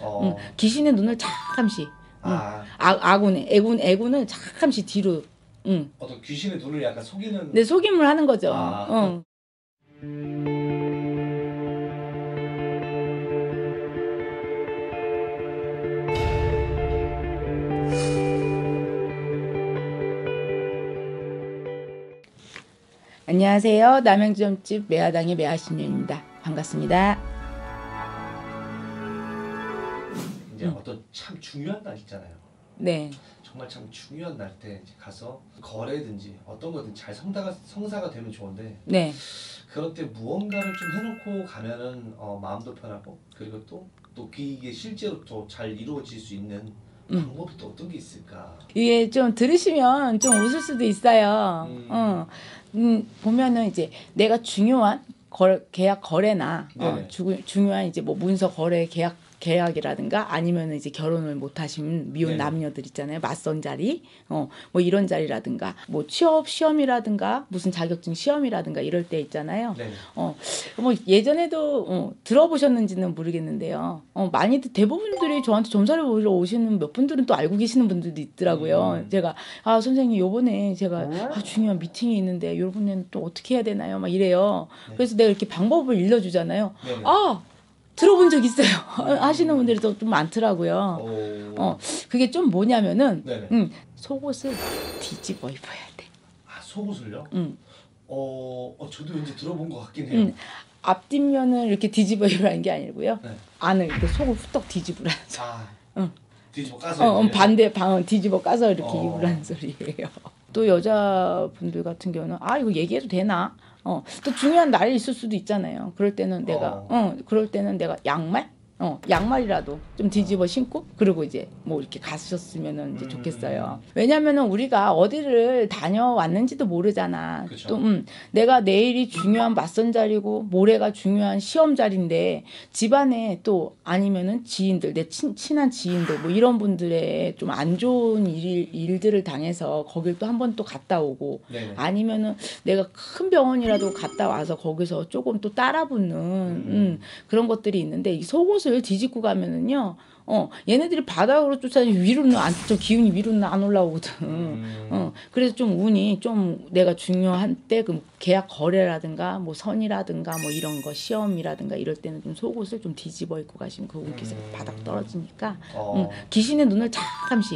귀신의 눈을 잠시 애군을 잠시 뒤로 어떤 귀신의 눈을 약간 속이는 네, 속임을 하는 거죠. 안녕하세요. 남양주점집 매화당의 매화신녀입니다. 반갑습니다. 이제 어떤 참 중요한 날 있잖아요. 네. 정말 참 중요한 날 때 이제 가서 거래든지 어떤 거든 잘 성사가 되면 좋은데 네. 그럴 때 무언가를 좀 해놓고 가면은 마음도 편하고 그리고 또 이게 실제로 또 잘 이루어질 수 있는 방법이 또 어떤 게 있을까? 이게 좀 들으시면 좀 웃을 수도 있어요. 보면은 이제 내가 중요한 계약 거래나 중요한 이제 뭐 문서 거래 계약이라든가 아니면 이제 결혼을 못 하신 미혼 남녀들 있잖아요. 맞선 자리, 뭐 이런 자리라든가, 뭐 취업 시험이라든가 무슨 자격증 시험이라든가 이럴 때 있잖아요. 뭐 예전에도 들어보셨는지는 모르겠는데요. 많이들 대부분들이 저한테 점사를 보러 오시는 몇 분들은 또 알고 계시는 분들도 있더라고요. 제가 선생님 요번에 제가 중요한 미팅이 있는데 요번에는 또 어떻게 해야 되나요? 막 이래요. 그래서 내가 이렇게 방법을 일러주잖아요. 들어본 적 있어요. 하시는 분들이 좀 많더라고요. 그게 좀 뭐냐면은 속옷을 뒤집어 입어야 돼. 속옷을요? 저도 왠지 들어본 것 같긴 해요. 앞뒷면을 이렇게 뒤집어 입으라는 게 아니고요. 안을 이렇게 속을 후떡 뒤집으라는 소리. 뒤집어 까서 반대 방 뒤집어 까서 이렇게 입으라는 소리예요. 또 여자분들 같은 경우는 이거 얘기해도 되나? 또 중요한 날이 있을 수도 있잖아요. 그럴 때는 내가 양말이라도 좀 뒤집어 신고 그리고 이제 뭐 이렇게 가셨으면은 이제 좋겠어요. 왜냐면은 우리가 어디를 다녀왔는지도 모르잖아. 그쵸. 또 내가 내일이 중요한 맞선 자리고 모레가 중요한 시험 자리인데 집안에 또 아니면은 지인들 내 친한 지인들 뭐 이런 분들의 좀 안 좋은 일들을 당해서 거길 또 한 번 또 갔다 오고 아니면은 내가 큰 병원이라도 갔다 와서 거기서 조금 또 따라붙는 그런 것들이 있는데 이 속옷을 뒤집고 가면은요, 얘네들이 바닥으로 쫓아다니고 위로는 저 기운이 위로는 안 올라오거든. 그래서 좀 운이 좀 내가 중요한 때 그 계약 거래라든가 뭐 선이라든가 뭐 이런 거 시험이라든가 이럴 때는 좀 속옷을 좀 뒤집어 입고 가시면 그 운기세가 바닥 떨어지니까 귀신의 눈을 잠시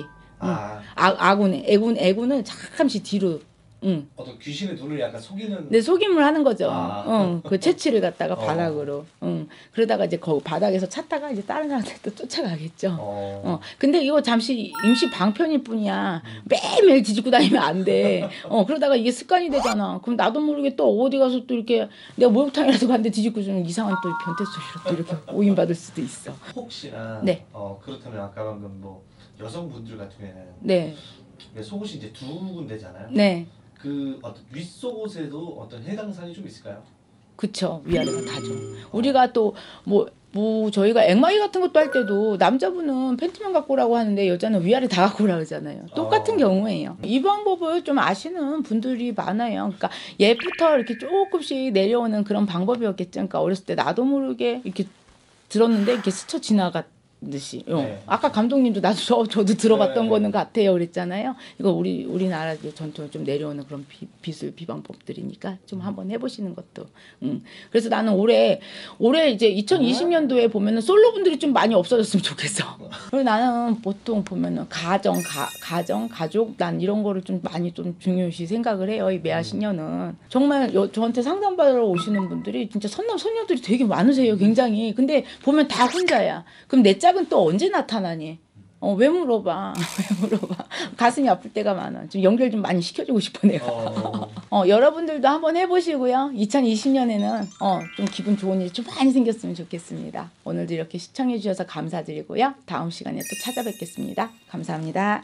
애군을 잠시 뒤로 어떤 귀신의 눈을 약간 속이는 네, 속임을 하는 거죠. 그 채취를 갖다가 바닥으로. 그러다가 이제 거기 바닥에서 찾다가 이제 다른 사람한테 또 쫓아가겠죠. 근데 이거 잠시 임시 방편일 뿐이야. 매일매일 뒤집고 다니면 안 돼. 그러다가 이게 습관이 되잖아. 그럼 나도 모르게 또 어디 가서 또 이렇게 내가 목욕탕이라도 갔는데 뒤집고 주는 이상한 또 변태 소리로 또 이렇게 오인받을 수도 있어. 혹시나 그렇다면 아까 방금 뭐 여성분들 같은 경우에는 속옷이 이제 두 군데잖아요. 그 어떤 윗속옷에도 어떤 해당 사항이 좀 있을까요? 그쵸. 위아래가 다죠. 우리가 또 뭐 저희가 앵마이 같은 것도 할 때도 남자분은 팬티만 갖고 오라고 하는데 여자는 위아래 다 갖고 오라고 하잖아요. 똑같은 경우예요. 이 방법을 좀 아시는 분들이 많아요. 그러니까 옛부터 이렇게 조금씩 내려오는 그런 방법이었겠죠. 그러니까 어렸을 때 나도 모르게 이렇게 들었는데 이렇게 스쳐 지나갔듯이. 아까 감독님도 저도 들어봤던 거는 같아요 그랬잖아요. 이거 우리나라의 전통을 좀 내려오는 그런 비술 비방법들이니까 좀 한번 해보시는 것도. 그래서 나는 올해 이제 2020년도에 보면은 솔로분들이 좀 많이 없어졌으면 좋겠어. 그리고 나는 보통 보면은 가족 난 이런 거를 좀 많이 좀 중요시 생각을 해요. 이 매화신녀는 정말 저한테 상담받으러 오시는 분들이 진짜 선남 선녀들이 되게 많으세요. 굉장히. 근데 보면 다 혼자야. 그럼 내 짝은 또 언제 나타나니? 왜 물어봐? 가슴이 아플 때가 많아. 좀 연결 좀 많이 시켜주고 싶어 내가. 여러분들도 한번 해보시고요. 2020년에는 좀 기분 좋은 일이 좀 많이 생겼으면 좋겠습니다. 오늘도 이렇게 시청해 주셔서 감사드리고요. 다음 시간에 또 찾아뵙겠습니다. 감사합니다.